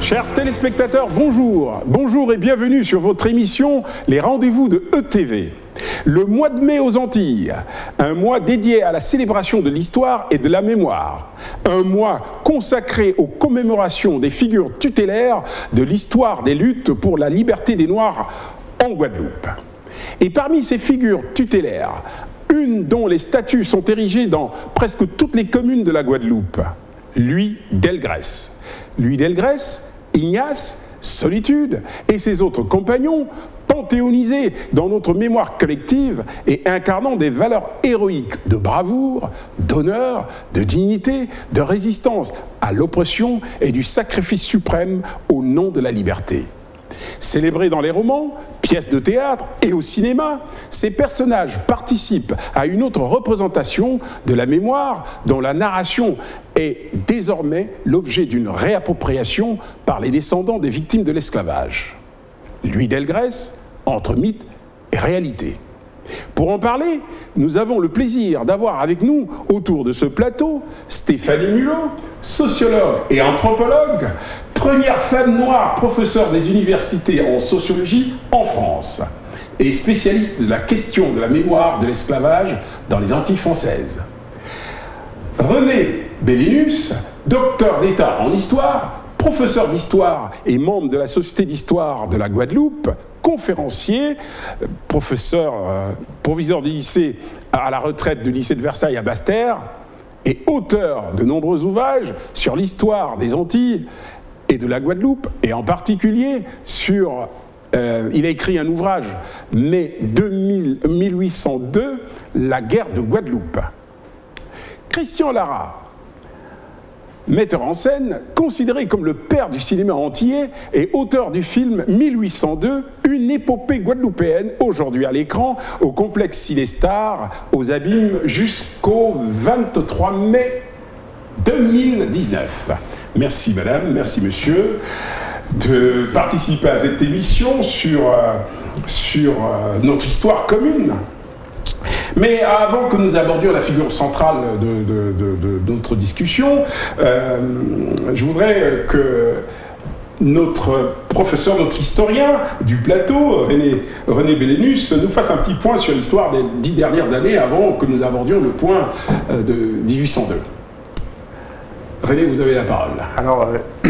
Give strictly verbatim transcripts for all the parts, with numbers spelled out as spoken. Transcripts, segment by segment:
Chers téléspectateurs, bonjour. Bonjour et bienvenue sur votre émission Les Rendez-vous de E T V. Le mois de mai aux Antilles, un mois dédié à la célébration de l'histoire et de la mémoire. Un mois consacré aux commémorations des figures tutélaires de l'histoire des luttes pour la liberté des Noirs en Guadeloupe. Et parmi ces figures tutélaires, une dont les statues sont érigées dans presque toutes les communes de la Guadeloupe, Louis Delgrès. Louis Delgrès, Ignace, Solitude et ses autres compagnons, panthéonisés dans notre mémoire collective et incarnant des valeurs héroïques de bravoure, d'honneur, de dignité, de résistance à l'oppression et du sacrifice suprême au nom de la liberté. Célébrés dans les romans, pièces de théâtre et au cinéma, ces personnages participent à une autre représentation de la mémoire dont la narration est désormais l'objet d'une réappropriation par les descendants des victimes de l'esclavage. Louis Delgrès, entre mythe et réalité. Pour en parler, nous avons le plaisir d'avoir avec nous, autour de ce plateau, Stéphanie Mulot, sociologue et anthropologue, première femme noire professeure des universités en sociologie en France et spécialiste de la question de la mémoire de l'esclavage dans les Antilles françaises. René Bellinus, docteur d'État en histoire, professeur d'histoire et membre de la Société d'histoire de la Guadeloupe, conférencier, professeur, euh, proviseur du lycée à la retraite du lycée de Versailles à Basse-Terre et auteur de nombreux ouvrages sur l'histoire des Antilles et de la Guadeloupe, et en particulier sur... Euh, il a écrit un ouvrage, mai mille huit cent deux, La guerre de Guadeloupe. Christian Lara, metteur en scène, considéré comme le père du cinéma antillais et auteur du film mille huit cent deux, une épopée guadeloupéenne, aujourd'hui à l'écran, au complexe Cinestar, aux Abîmes, jusqu'au vingt-trois mai deux mille dix-neuf. Merci madame, merci monsieur de participer à cette émission sur, euh, sur euh, notre histoire commune. Mais avant que nous abordions la figure centrale de, de, de, de notre discussion, euh, je voudrais que notre professeur, notre historien du plateau, René, René Bellinus, nous fasse un petit point sur l'histoire des dix dernières années avant que nous abordions le point de mille huit cent deux. René, vous avez la parole. Alors, euh,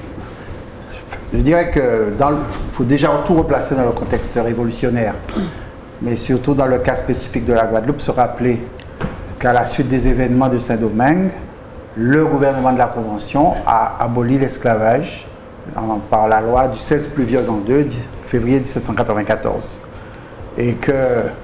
je dirais que il faut déjà tout replacer dans le contexte révolutionnaire, mais surtout dans le cas spécifique de la Guadeloupe, se rappeler qu'à la suite des événements de Saint-Domingue, le gouvernement de la Convention a aboli l'esclavage par la loi du seize pluvieuse en deux, février mille sept cent quatre-vingt-quatorze. Et que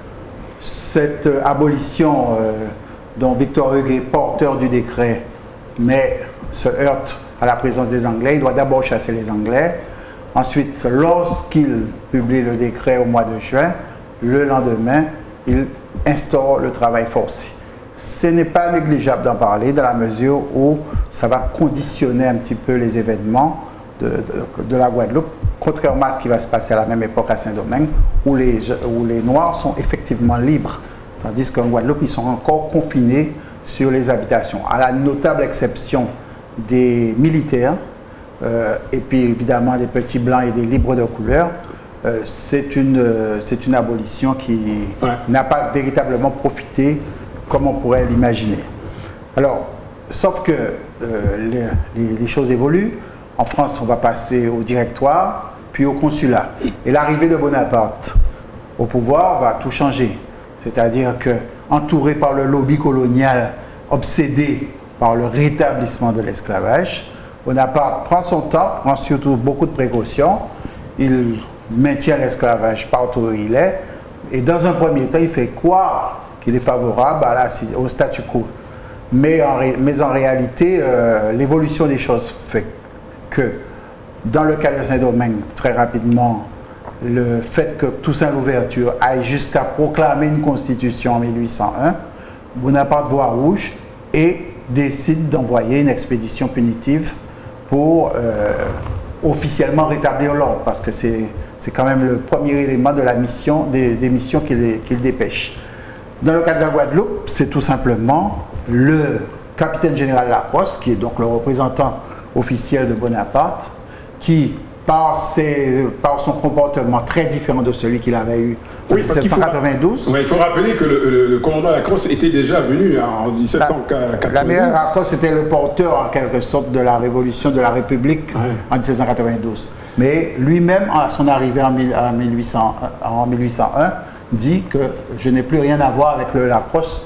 cette abolition euh, dont Victor Hugo est porteur du décret, mais se heurte à la présence des Anglais, il doit d'abord chasser les Anglais. Ensuite, lorsqu'il publie le décret au mois de juin, le lendemain, il instaure le travail forcé. Ce n'est pas négligeable d'en parler dans la mesure où ça va conditionner un petit peu les événements de, de, de la Guadeloupe, contrairement à ce qui va se passer à la même époque à Saint-Domingue, où les, où les Noirs sont effectivement libres, tandis qu'en Guadeloupe, ils sont encore confinés sur les habitations, à la notable exception des militaires, euh, et puis évidemment des petits blancs et des libres de couleur. Euh, c'est une, euh, c'est une abolition qui ouais. n'a pas véritablement profité comme on pourrait l'imaginer. Alors, sauf que euh, les, les, les choses évoluent. En France, on va passer au directoire, puis au consulat. Et l'arrivée de Bonaparte au pouvoir va tout changer. C'est-à-dire que, entouré par le lobby colonial, obsédé par le rétablissement de l'esclavage, Bonaparte prend son temps, prend surtout beaucoup de précautions. Il maintient l'esclavage partout où il est, et dans un premier temps, il fait croire qu'il est favorable à la, au statu quo. Mais en, ré, mais en réalité, euh, l'évolution des choses fait que, dans le cas de Saint-Domingue, très rapidement, le fait que Toussaint Louverture aille jusqu'à proclamer une constitution en mille huit cent un, Bonaparte voit rouge et décide d'envoyer une expédition punitive pour euh, officiellement rétablir l'ordre, parce que c'est c'est quand même le premier élément de la mission, des, des missions qu'il qu'il dépêche. Dans le cas de la Guadeloupe, c'est tout simplement le capitaine général Lacoste, qui est donc le représentant officiel de Bonaparte, qui, par, ses, par son comportement très différent de celui qu'il avait eu en oui, mille sept cent quatre-vingt-douze. Il faut, ouais, il faut rappeler que le, le, le commandant Lacrosse était déjà venu en mille sept cent quatre-vingt-douze. L'amiral Lacrosse était le porteur en quelque sorte de la révolution de la République ouais. en mille sept cent quatre-vingt-douze. Mais lui-même, à son arrivée en, mille huit cents, en mille huit cent un, dit que je n'ai plus rien à voir avec le Lacrosse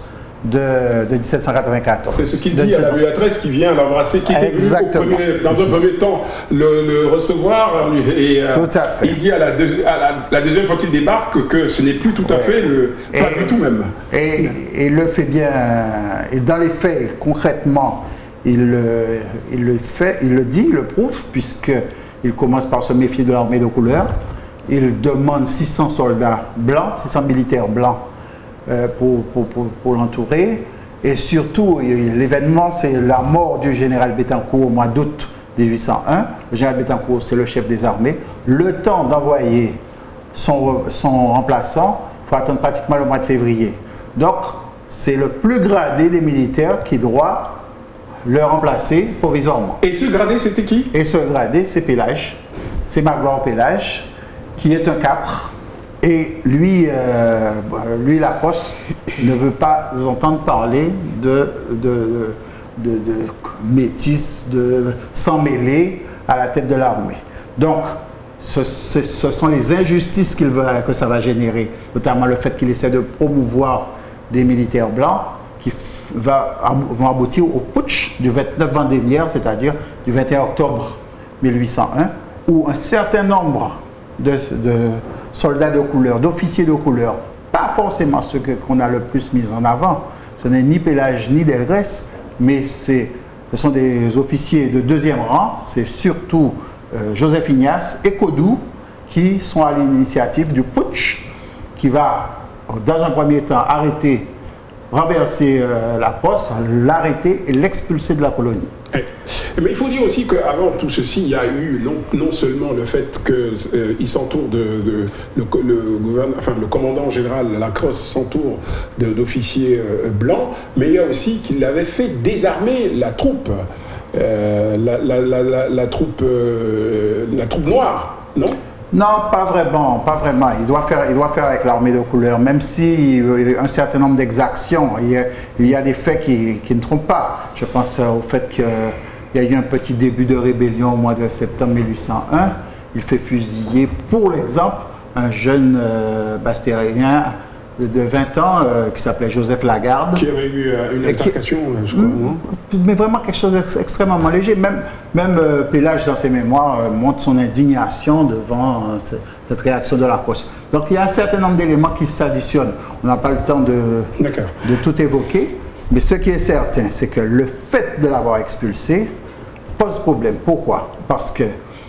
de, de mille sept cent quatre-vingt-quatorze. C'est ce qu'il dit à la Béatrice qui vient l'embrasser, qui était venu au premier, dans un premier temps le, le recevoir. Et euh, tout à fait. Il dit à la, deux, à la, la deuxième fois qu'il débarque que ce n'est plus tout à ouais. fait, le, pas et, du tout même. Et il le fait bien, et dans les faits, concrètement, il, il le fait, il le dit, il le prouve, puisqu'il commence par se méfier de l'armée de couleur. Il demande six cents soldats blancs, six cents militaires blancs euh, pour, pour, pour, pour l'entourer. Et surtout, l'événement, c'est la mort du général Bettencourt au mois d'août mille huit cent un. Le général Bettencourt, c'est le chef des armées. Le temps d'envoyer son, son remplaçant, il faut attendre pratiquement le mois de février. Donc, c'est le plus gradé des militaires qui doit le remplacer provisoirement. Et ce gradé, c'était qui? Et ce gradé, c'est Pélage. C'est Magloire Pélage, qui est un capre, et lui, euh, lui Lacrosse, ne veut pas entendre parler de, de, de, de métis, de sang mêlé à la tête de l'armée. Donc, ce, ce, ce sont les injustices qu'il veut, que ça va générer, notamment le fait qu'il essaie de promouvoir des militaires blancs qui va, vont aboutir au putsch du vingt-neuf Vendémiaire, c'est-à-dire du vingt et un octobre mille huit cent un, où un certain nombre de, de soldats de couleur, d'officiers de couleur, pas forcément ceux qu'on a le plus mis en avant, ce n'est ni Pélage ni Delgrès, mais ce sont des officiers de deuxième rang, c'est surtout euh, Joseph Ignace et Codou qui sont à l'initiative du putsch qui va, dans un premier temps, arrêter, renverser euh, Lacrosse, l'arrêter et l'expulser de la colonie. Mais il faut dire aussi qu'avant tout ceci, il y a eu non, non seulement le fait qu'il euh, s'entoure de, de le, le, gouverne, enfin, le commandant général Lacrosse s'entoure d'officiers euh, blancs, mais il y a aussi qu'il avait fait désarmer la troupe, euh, la, la, la, la, la troupe, euh, la troupe noire, non? Non, pas vraiment, pas vraiment. Il doit faire, il doit faire avec l'armée de couleur, même si euh, un certain nombre d'exactions, il, il y a des faits qui, qui ne trompent pas. Je pense au fait qu'il y a eu un petit début de rébellion au mois de septembre mille huit cent un. Il fait fusiller, pour l'exemple, un jeune euh, bastérien de vingt ans euh, qui s'appelait Joseph Lagarde. Qui avait eu euh, une altercation, qui, je crois. Non, mais vraiment quelque chose d'extrêmement léger. Même, même euh, Pélage, dans ses mémoires, euh, montre son indignation devant euh, cette réaction de Lacrosse. Donc il y a un certain nombre d'éléments qui s'additionnent. On n'a pas le temps de, de tout évoquer. Mais ce qui est certain, c'est que le fait de l'avoir expulsé pose problème. Pourquoi? Parce que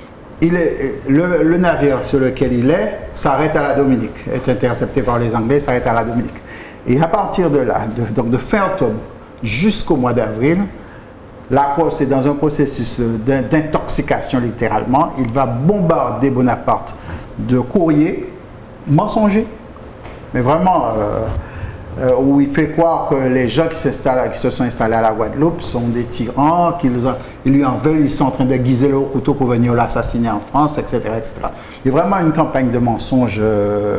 il est, le, le navire sur lequel il est s'arrête à la Dominique, est intercepté par les Anglais, s'arrête à la Dominique. Et à partir de là, de, donc de fin octobre jusqu'au mois d'avril, Lacrosse est dans un processus d'intoxication littéralement. Il va bombarder Bonaparte de courriers mensongers, mais vraiment euh, euh, où il fait croire que les gens qui, qui se sont installés à la Guadeloupe sont des tyrans, qu'ils ils lui en veulent, ils sont en train de guiser leur couteau pour venir l'assassiner en France, et cetera, et cetera. Il y a vraiment une campagne de mensonges euh,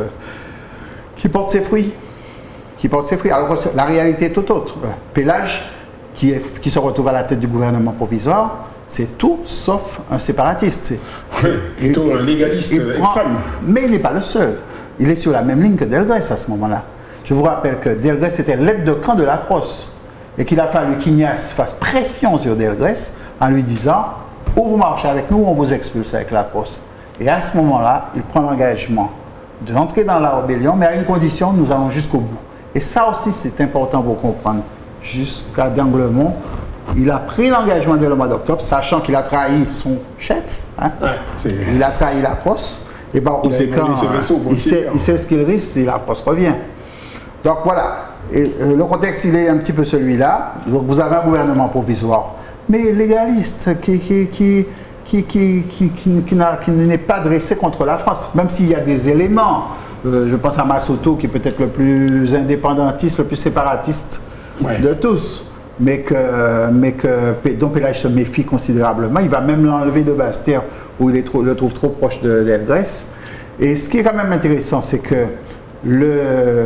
qui porte ses fruits. Qui porte ses fruits. Alors que la réalité est tout autre. Pélage, qui, est, qui se retrouve à la tête du gouvernement provisoire, c'est tout sauf un séparatiste. Oui, plutôt un légaliste prend, extrême. Mais il n'est pas le seul. Il est sur la même ligne que Delgrès à ce moment-là. Je vous rappelle que Delgrès était l'aide de camp de Lacrosse et qu'il a fallu qu'Ignace fasse pression sur Delgrès en lui disant « ou vous marchez avec nous ou on vous expulse avec Lacrosse ». Et à ce moment-là, il prend l'engagement d'entrer dans la rébellion, mais à une condition, nous allons jusqu'au bout. Et ça aussi, c'est important pour comprendre. Jusqu'à d'Anglemont, il a pris l'engagement dès le mois d'octobre, sachant qu'il a trahi son chef. Hein. Ouais, il a trahi Lacrosse. Et par conséquent, il sait, il sait ce qu'il risque si Lacrosse revient. Donc voilà. Et, euh, le contexte, il est un petit peu celui-là. Donc vous avez un gouvernement provisoire, mais légaliste, qui, qui, qui, qui, qui, qui, qui, qui, qui n'est pas dressé contre la France, même s'il y a des éléments. Euh, je pense à Massoto, qui est peut-être le plus indépendantiste, le plus séparatiste ouais. de tous. Mais que, mais que dont Pélage se méfie considérablement. Il va même l'enlever de Bastère où il est trop, le trouve trop proche de Delgrès. Et ce qui est quand même intéressant, c'est que le,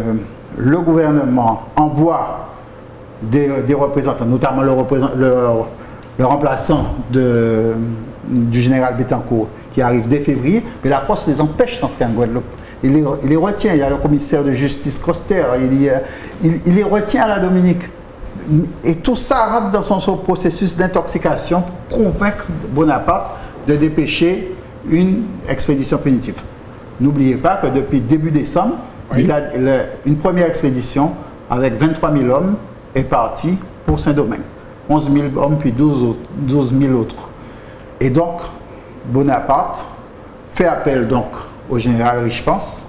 le gouvernement envoie des, des représentants, notamment le, représent, le, le remplaçant de, du général Bettencourt, qui arrive dès février, mais la Crosse les empêche d'entrer en Guadeloupe. Il les, il les retient, il y a le commissaire de justice Coster, il, il, il les retient à la Dominique. Et tout ça rentre dans son, son processus d'intoxication pour convaincre Bonaparte de dépêcher une expédition punitive. N'oubliez pas que depuis début décembre, oui. il a, il a, une première expédition avec vingt-trois mille hommes est partie pour Saint-Domingue. onze mille hommes puis douze mille autres. Et donc, Bonaparte fait appel donc au général Richepense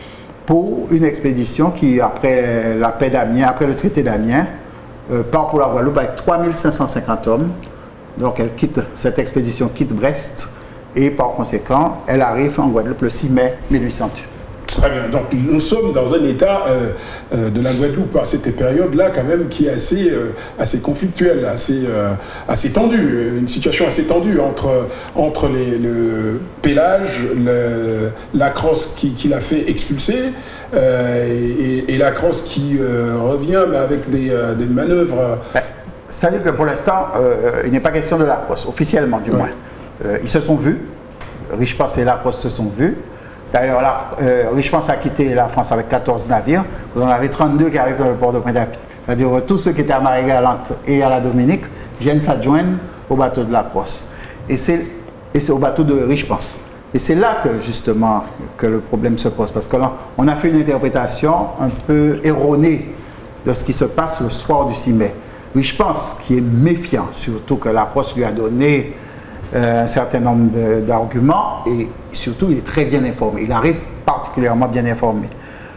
pour une expédition qui, après la paix d'Amiens, après le traité d'Amiens, euh, part pour la Guadeloupe avec trois mille cinq cent cinquante hommes. Donc elle quitte, cette expédition quitte Brest et par conséquent, elle arrive en Guadeloupe le six mai mille huit cent huit. Très bien. Donc nous sommes dans un état euh, euh, de la Guadeloupe à cette période-là quand même qui est assez, euh, assez conflictuelle, assez, euh, assez tendue, une situation assez tendue entre, entre les, le Pélage, le, la Crosse qui, qui l'a fait expulser euh, et, et la Crosse qui euh, revient mais avec des, euh, des manœuvres... Ben, c'est-à-dire que pour l'instant, euh, il n'est pas question de la Crosse, officiellement du ouais. moins. Euh, ils se sont vus, Richepense et la Crosse se sont vus. D'ailleurs, euh, Richepense a quitté la France avec quatorze navires. Vous en avez trente-deux qui arrivent dans le port de Pointe-à-Pitre. C'est-à-dire que tous ceux qui étaient à Marie-Galante et à la Dominique viennent s'adjoindre au bateau de la Crosse. Et c'est au bateau de Richepense. Et c'est là que, justement, que le problème se pose. Parce qu'on a fait une interprétation un peu erronée de ce qui se passe le soir du six mai. Richepense, qui est méfiant, surtout que la Crosse lui a donné euh, un certain nombre d'arguments, et surtout, il est très bien informé. Il arrive particulièrement bien informé.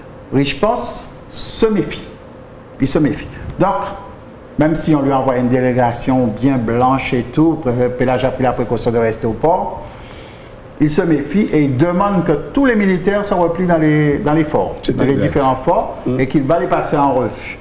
Richepense se méfie. Il se méfie. Donc, même si on lui envoie une délégation bien blanche et tout, Pélage a pris la précaution de rester au port, il se méfie et il demande que tous les militaires se replient dans les, dans les forts, dans les différents forts, mmh. et qu'il va les passer en revue.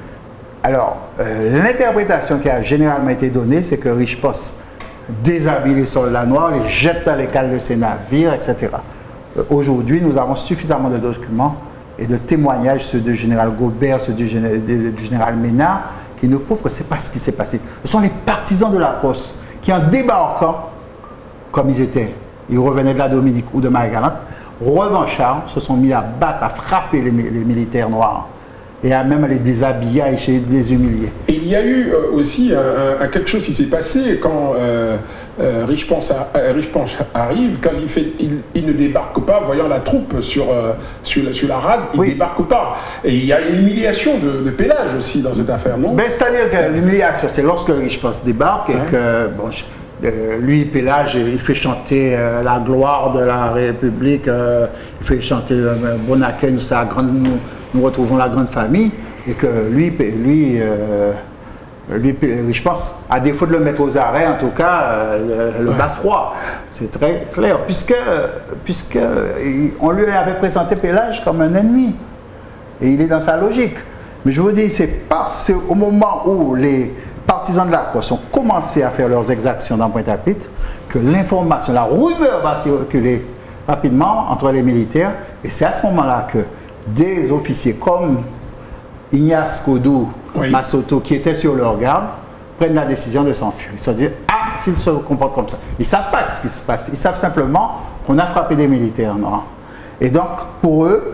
Alors, euh, l'interprétation qui a généralement été donnée, c'est que Richepense déshabille les soldats noirs, les jette dans les cales de ses navires, et cetera. Euh, Aujourd'hui, nous avons suffisamment de documents et de témoignages, ceux du général Gobert, ceux du, géné du général Ménard, qui nous prouvent que ce n'est pas ce qui s'est passé. Ce sont les partisans de la Crosse qui, en débarquant, comme ils étaient, ils revenaient de la Dominique ou de Marie-Galante, revanchards, se sont mis à battre, à frapper les, les militaires noirs. Et à même les déshabiller, à essayer de les humilier. Et il y a eu euh, aussi un, un, quelque chose qui s'est passé quand euh, euh, Richepense arrive, quand il, fait, il, il ne débarque pas, voyant la troupe sur, euh, sur, la, sur la rade, il ne oui. débarque pas. Et il y a une humiliation de, de Pélage aussi dans cette affaire, non? C'est-à-dire que l'humiliation, c'est lorsque Richepense débarque et ouais. que, bon, euh, lui, Pélage, il fait chanter euh, la gloire de la République, euh, il fait chanter euh, Bon accueil, nous, sa grande... Nous, nous retrouvons la grande famille, et que lui, lui, euh, lui je pense, à défaut de le mettre aux arrêts, en tout cas, euh, le, le ouais. bat froid. C'est très clair, puisque, puisque on lui avait présenté Pélage comme un ennemi. Et il est dans sa logique. Mais je vous dis, c'est parce au moment où les partisans de la Crosse ont commencé à faire leurs exactions dans Pointe-à-Pitre que l'information, la rumeur va circuler rapidement entre les militaires, et c'est à ce moment-là que des officiers comme Ignace Kodou, oui. Massoto, qui étaient sur leur garde, prennent la décision de s'enfuir. Ils se disent, ah, s'ils se comportent comme ça. Ils ne savent pas ce qui se passe. Ils savent simplement qu'on a frappé des militaires noirs. Et donc, pour eux,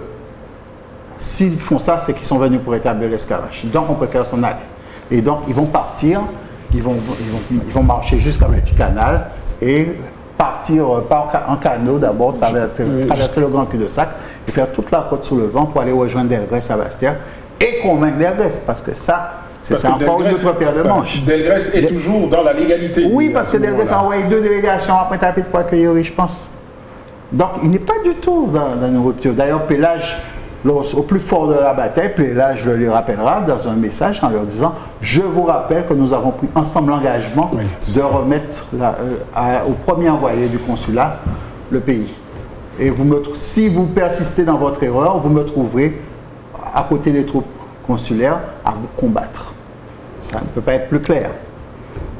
s'ils font ça, c'est qu'ils sont venus pour établir l'esclavage. Donc, on préfère s'en aller. Et donc, ils vont partir, ils vont, ils vont, ils vont marcher jusqu'à Petit Canal et partir en canot d'abord, traverser, oui. traverser le Grand Cul-de-Sac, et faire toute la côte sous le vent pour aller rejoindre Delgrès à Bastia et convaincre Delgrès, parce que ça, c'est encore une autre paire de manches. Delgrès est Del... toujours dans la légalité. Oui, parce que Delgrès a envoyé deux délégations à Pointe-à-Pitre pour accueillir Richepense. Donc, il n'est pas du tout dans, dans une rupture. D'ailleurs, Pélage, au plus fort de la bataille, Pélage le lui rappellera dans un message en leur disant « Je vous rappelle que nous avons pris ensemble l'engagement oui, de remettre la, euh, à, au premier envoyé du consulat le pays. » Et vous me, si vous persistez dans votre erreur, vous me trouverez à côté des troupes consulaires à vous combattre. Ça ne peut pas être plus clair.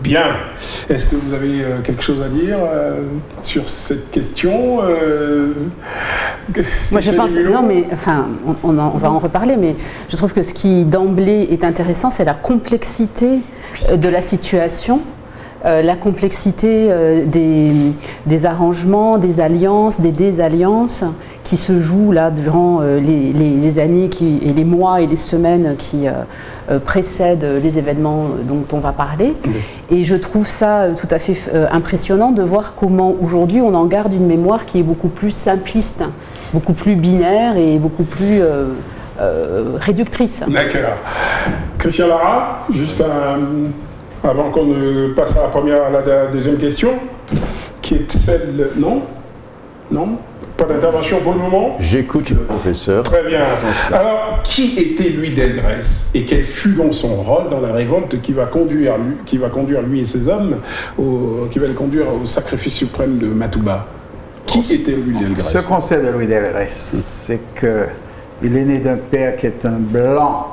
Bien. Est-ce que vous avez euh, quelque chose à dire euh, sur cette question euh, Moi, je pense, non, mais enfin, on, on, en, on va en reparler, mais je trouve que ce qui d'emblée est intéressant, c'est la complexité de la situation. Euh, la complexité euh, des, des arrangements, des alliances, des désalliances qui se jouent là durant euh, les, les, les années qui, et les mois et les semaines qui euh, euh, précèdent les événements dont on va parler. Oui. Et je trouve ça euh, tout à fait euh, impressionnant de voir comment aujourd'hui on en garde une mémoire qui est beaucoup plus simpliste, beaucoup plus binaire et beaucoup plus euh, euh, réductrice. D'accord. Christian Lara, juste un... avant qu'on ne passe à la première, à la deuxième question, qui est celle... Non? Non? Pas d'intervention pour le moment? J'écoute le professeur. Très bien. Alors, qui était Louis Delgrès et quel fut donc son rôle dans la révolte qui va conduire lui, qui va conduire lui et ses hommes, au, qui va les conduire au sacrifice suprême de Matouba? Qui était Louis Delgrès? Ce qu'on sait de Louis Delgrès, c'est qu'il est né d'un père qui est un blanc.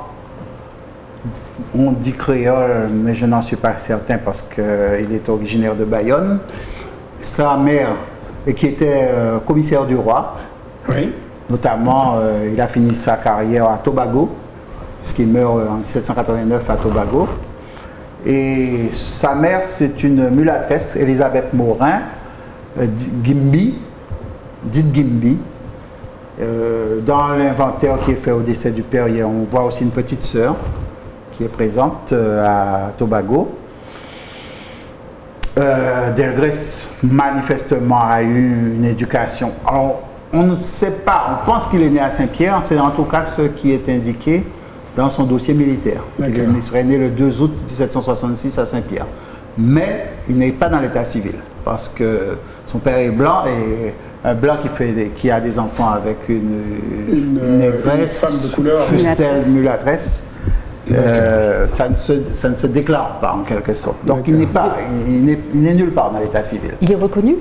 On dit créole, mais je n'en suis pas certain parce qu'il est originaire de Bayonne. Sa mère, qui était euh, commissaire du roi, oui. Notamment, euh, il a fini sa carrière à Tobago, puisqu'il meurt en mille sept cent quatre-vingt-neuf à Tobago. Et sa mère, c'est une mulâtresse, Elisabeth Morin, euh, Gimbi, dite Gimbi. Euh, dans l'inventaire qui est fait au décès du père, on voit aussi une petite sœur qui est présente euh, à Tobago. Euh, Delgrès, manifestement, a eu une éducation. Alors, on ne sait pas, on pense qu'il est né à Saint-Pierre, c'est en tout cas ce qui est indiqué dans son dossier militaire. Il serait né le deux août mille sept cent soixante-six à Saint-Pierre. Mais il n'est pas dans l'état civil, parce que son père est blanc, et un blanc qui, fait des, qui a des enfants avec une, une, une négresse, une femme de couleur, fût-elle mulâtresse. Euh, ça, ne se, ça ne se déclare pas en quelque sorte. Donc il n'est pas, il n'est, il n'est nulle part dans l'état civil. Il est reconnu?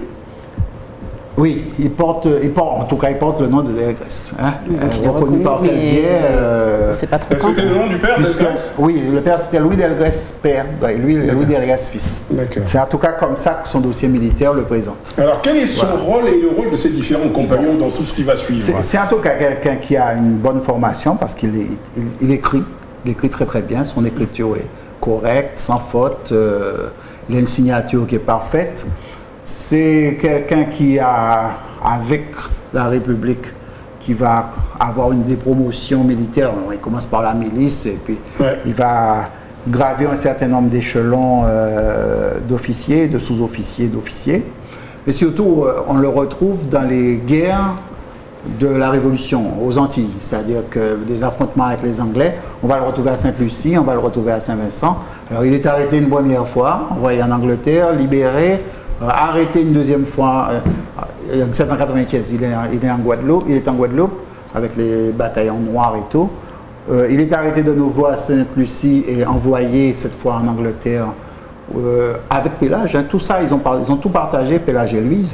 Oui, il porte, il porte, en tout cas il porte le nom de Delgrès. Hein? Donc euh, il est reconnu, reconnu, par quel biais euh, c'est pas trop. C'était le nom du père puisque, Delgrès? Oui, le père c'était Louis Delgrès père, et lui Louis Delgrès fils. C'est en tout cas comme ça que son dossier militaire le présente. Alors quel est son voilà. rôle et le rôle de ses différents compagnons dans tout ce qui va suivre? C'est, c'est en tout cas quelqu'un qui a une bonne formation parce qu'il est, il, il écrit. Il écrit très très bien, son écriture est correcte, sans faute, euh, il a une signature qui est parfaite. C'est quelqu'un qui a, avec la République, qui va avoir une des promotions militaires. Il commence par la milice et puis ouais. il va gravir un certain nombre d'échelons euh, d'officiers, de sous-officiers, d'officiers. Mais surtout, euh, on le retrouve dans les guerres de la Révolution aux Antilles, c'est-à-dire que des affrontements avec les Anglais, on va le retrouver à Sainte-Lucie, on va le retrouver à Saint-Vincent. Alors il est arrêté une première fois, envoyé en Angleterre, libéré, euh, arrêté une deuxième fois, euh, en mille sept cent quatre-vingt-quinze, il est, il est en Guadeloupe, il est en Guadeloupe avec les bataillons noirs et tout. Euh, il est arrêté de nouveau à Sainte-Lucie et envoyé cette fois en Angleterre euh, avec Pélage. Hein. Tout ça, ils ont, ils ont tout partagé, Pélage et lui.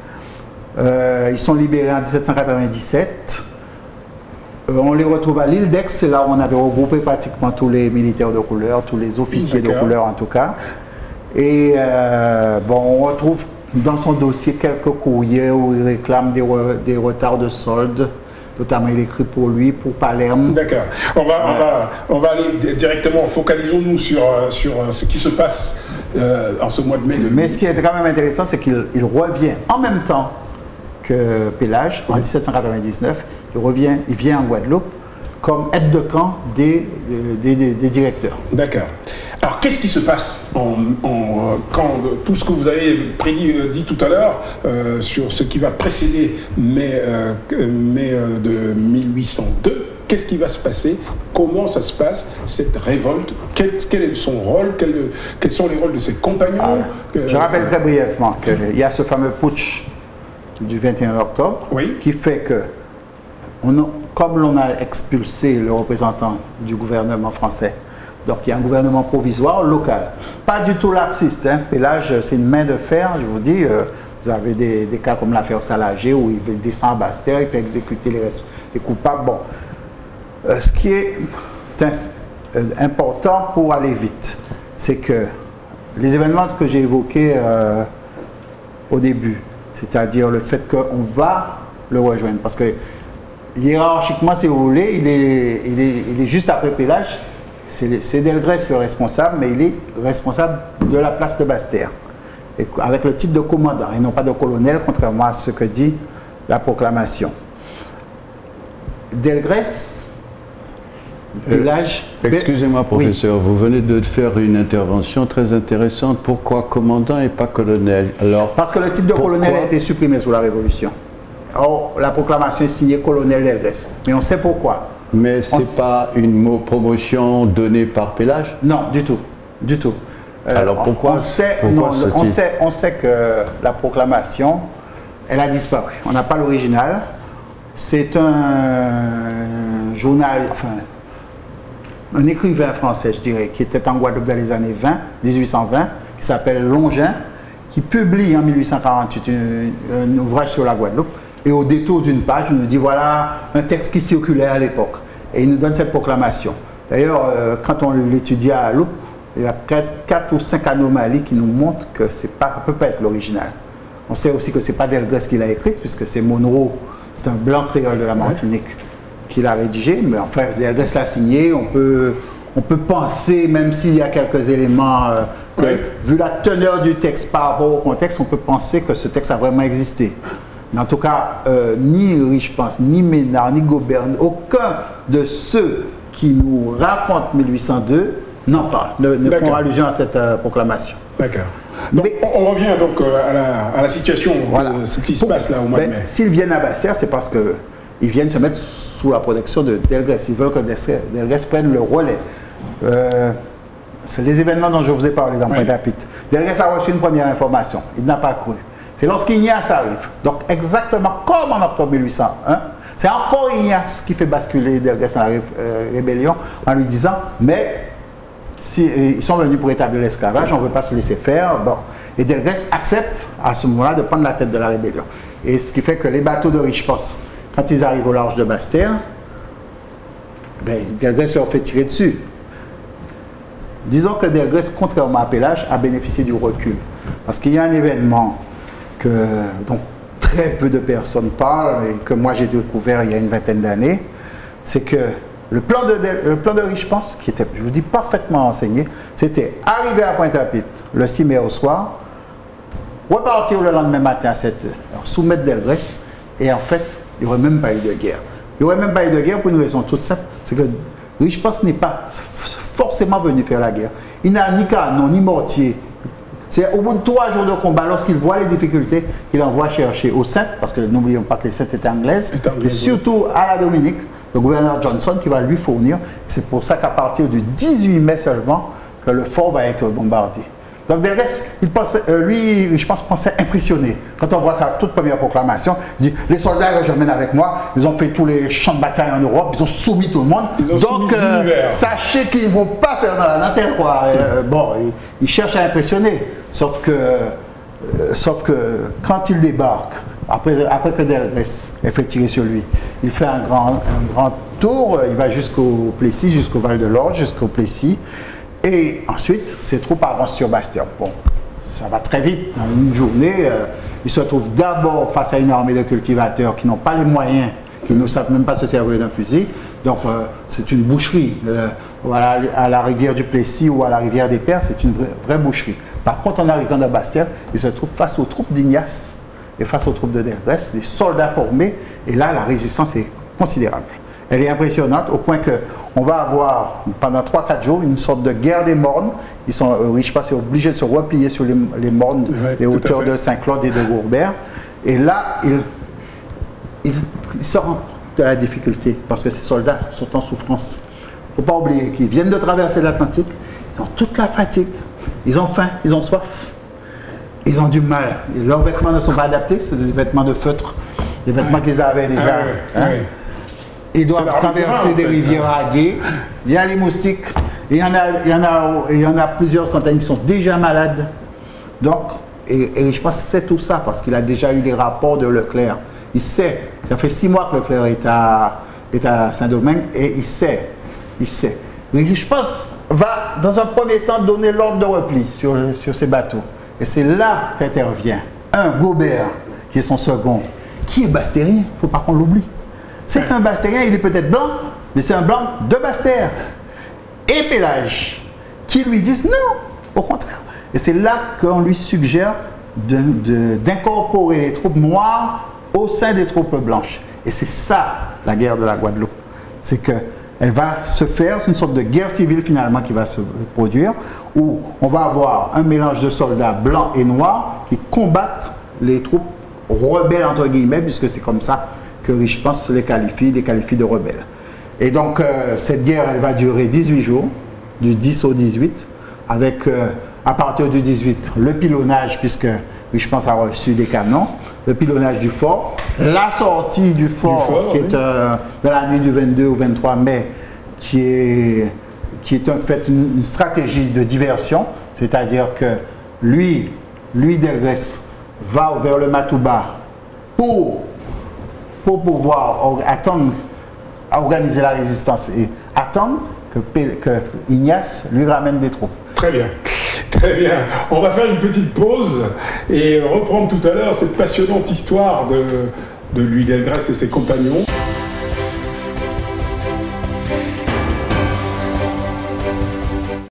Euh, ils sont libérés en mille sept cent quatre-vingt-dix-sept. Euh, on les retrouve à l'île d'Aix, c'est là où on avait regroupé pratiquement tous les militaires de couleur, tous les officiers de couleur en tout cas. Et euh, bon, on retrouve dans son dossier quelques courriers où il réclame des, re, des retards de solde. Notamment, il écrit pour lui, pour Palerme. D'accord. On va, on va, on va aller directement, focalisons-nous sur, sur ce qui se passe euh, en ce mois de mai. De... Mais ce qui est quand même intéressant, c'est qu'il il revient en même temps que Pélage, en mille sept cent quatre-vingt-dix-neuf, il revient, il vient en Guadeloupe comme aide de camp des, des, des, des directeurs. D'accord. Alors, qu'est-ce qui se passe en, en, quand tout ce que vous avez prédit, dit tout à l'heure euh, sur ce qui va précéder mai, euh, mai euh, de mille huit cent deux, qu'est-ce qui va se passer? Comment ça se passe, cette révolte? Quel, quel est son rôle? Quel, Quels sont les rôles de ses compagnons? Ah, euh, Je rappelle très brièvement qu'il y a ce fameux putsch du vingt et un octobre, oui. qui fait que, on a, comme l'on a expulsé le représentant du gouvernement français, donc il y a un gouvernement provisoire local, pas du tout laxiste, hein. Pélage, c'est une main de fer, je vous dis, euh, vous avez des, des cas comme l'affaire Salager où il descend à Basse-Terre, il fait exécuter les, les coupables. Bon, euh, ce qui est important pour aller vite, c'est que les événements que j'ai évoqués euh, au début, c'est-à-dire le fait qu'on va le rejoindre, parce que hiérarchiquement, si vous voulez, il est, il est, il est juste après Pélage, c'est Delgrès le responsable, mais il est responsable de la place de Basse-Terre, et avec le titre de commandant, et non pas de colonel, contrairement à ce que dit la proclamation. Delgrès, Pélage... Euh, Excusez-moi, professeur, oui. Vous venez de faire une intervention très intéressante. Pourquoi commandant et pas colonel? Alors, parce que le titre de pourquoi? colonel a été supprimé sous la Révolution. Or, la proclamation est signée colonel Delgrès. Mais on sait pourquoi. Mais ce n'est pas une promotion donnée par Pélage? Non, du tout. Du tout. Euh, Alors pourquoi, on sait, pourquoi non, on, sait, on sait que la proclamation, elle a disparu. On n'a pas l'original. C'est un journal, enfin, un écrivain français, je dirais, qui était en Guadeloupe dans les années vingt, mille huit cent vingt, qui s'appelle Longin, qui publie en mille huit cent quarante-huit un, un ouvrage sur la Guadeloupe. Et au détour d'une page, il nous dit voilà un texte qui circulait à l'époque. Et il nous donne cette proclamation. D'ailleurs, euh, quand on l'étudie à la loupe, il y a quatre ou cinq anomalies qui nous montrent que ça ne peut pas être l'original. On sait aussi que ce n'est pas Delgrès qui l'a écrite, puisque c'est Monroe, c'est un blanc créole de la Martinique, ouais, qui l'a rédigé. Mais enfin, Delgrès l'a signé. On peut, on peut penser, même s'il y a quelques éléments, euh, que, ouais, vu la teneur du texte par rapport au contexte, on peut penser que ce texte a vraiment existé. Mais en tout cas, euh, ni Richepens, ni Ménard, ni Gobert, aucun de ceux qui nous racontent mille huit cent deux n'en parle, ne, ne font allusion à cette euh, proclamation. D'accord. Donc, mais, on revient donc euh, à, la, à la situation, voilà, de ce qui se passe là au mois de mai. S'ils viennent à Basse-Terre, c'est parce qu'ils viennent se mettre sous la protection de Delgrès. Ils veulent que Delgrès prenne le relais. Euh, c'est les événements dont je vous ai parlé dans Pointe-à-Pitre. Delgrès a reçu une première information. Il n'a pas cru. C'est lorsqu'Ignace arrive. Donc exactement comme en octobre mille huit cent un, c'est encore Ignace qui fait basculer Delgrès dans la euh, rébellion en lui disant mais si, euh, ils sont venus pour établir l'esclavage, on ne veut pas se laisser faire. Bon. Et Delgrès accepte à ce moment-là de prendre la tête de la rébellion. Et ce qui fait que les bateaux de Richepens, quand ils arrivent au large de Basse-Terre, ben, Delgrès leur fait tirer dessus. Disons que Delgrès, contrairement à Pélage, a bénéficié du recul. Parce qu'il y a un événement que donc, très peu de personnes parlent et que moi j'ai découvert il y a une vingtaine d'années, c'est que le plan de, le plan de Richepens, qui était, je vous dis, parfaitement enseigné, c'était arriver à Pointe-à-Pitre le six mai au soir, repartir le lendemain matin à sept heures, soumettre Delgrès, et en fait, il n'y aurait même pas eu de guerre. Il n'y aurait même pas eu de guerre pour une raison toute simple, c'est que Richepens n'est pas forcément venu faire la guerre. Il n'a ni canon, ni mortier. C'est au bout de trois jours de combat, lorsqu'il voit les difficultés, qu'il envoie chercher aux Saintes, parce que n'oublions pas que les Saintes étaient anglaises, et surtout à la Dominique, le gouverneur Johnson qui va lui fournir. C'est pour ça qu'à partir du dix-huit mai seulement, que le fort va être bombardé. Donc Delgrès, il pensait, euh, lui, je pense, pensait impressionné. Quand on voit sa toute première proclamation, il dit, les soldats que j'emmène avec moi, ils ont fait tous les champs de bataille en Europe, ils ont soumis tout le monde. Donc euh, sachez qu'ils ne vont pas faire dans la nature, quoi. Euh, bon, il, il cherche à impressionner. Sauf que, euh, sauf que quand il débarque, après, après que Delgrès ait fait tirer sur lui, il fait un grand, un grand tour, il va jusqu'au Plessis, jusqu'au Val de l'Orge, jusqu'au Plessis. Et ensuite, ses troupes avancent sur Basse-Terre. Bon, ça va très vite. Dans une journée, euh, ils se trouvent d'abord face à une armée de cultivateurs qui n'ont pas les moyens, qui ne savent même pas se servir d'un fusil. Donc, euh, c'est une boucherie. Euh, voilà, à la rivière du Plessis ou à la rivière des Pères, c'est une vraie, vraie boucherie. Par contre, en arrivant à Basse-Terre, ils se trouvent face aux troupes d'Ignace et face aux troupes de Delgrès, des soldats formés. Et là, la résistance est considérable. Elle est impressionnante au point qu'on va avoir pendant trois à quatre jours une sorte de guerre des mornes. Ils sont euh, Richepens est obligé de se replier sur les, les mornes, ouais, les hauteurs de Saint-Claude et de Gourbert. Et là, il, il, il se rend compte de la difficulté parce que ces soldats sont en souffrance. Il ne faut pas oublier qu'ils viennent de traverser l'Atlantique, ils ont toute la fatigue, ils ont faim, ils ont soif, ils ont du mal. Et leurs vêtements ne sont pas adaptés, c'est des vêtements de feutre, des vêtements qu'ils avaient déjà. Ah, ouais, hein. Ouais. Ils doivent traverser des rivières raguées. Il y a les moustiques. Il y en a, il y en a, il y en a plusieurs centaines qui sont déjà malades. Donc, et, et je pense que c'est tout ça parce qu'il a déjà eu les rapports de Leclerc. Il sait. Ça fait six mois que Leclerc est à, est à Saint-Domingue et il sait. Il sait. Mais je pense va, dans un premier temps, donner l'ordre de repli sur, sur ces bateaux. Et c'est là qu'intervient un Gobert, qui est son second, qui est bastérien, il ne faut pas qu'on l'oublie. C'est un bastérien, il est peut-être blanc, mais c'est un blanc de Basse-Terre. Et Pélage, qui lui disent non, au contraire. Et c'est là qu'on lui suggère d'incorporer les troupes noires au sein des troupes blanches. Et c'est ça, la guerre de la Guadeloupe. C'est qu'elle va se faire, c'est une sorte de guerre civile finalement qui va se produire, où on va avoir un mélange de soldats blancs et noirs qui combattent les troupes rebelles, entre guillemets, puisque c'est comme ça que Riche-Pense les qualifie, les qualifie de rebelles. Et donc, euh, cette guerre, elle va durer dix-huit jours, du dix au dix-huit, avec, euh, à partir du dix-huit, le pilonnage, puisque Riche-Pense a reçu des canons, le pilonnage du fort, la sortie du fort, du fort qui oui. est euh, dans la nuit du vingt-deux au vingt-trois mai, qui est, qui est en fait une, une stratégie de diversion, c'est-à-dire que lui, lui Delgrès, va vers le Matouba pour, pour pouvoir attendre, organiser la résistance et attendre que, que Ignace lui ramène des troupes. Très bien. Très bien. On va faire une petite pause et reprendre tout à l'heure cette passionnante histoire de, de Louis Delgrès et ses compagnons.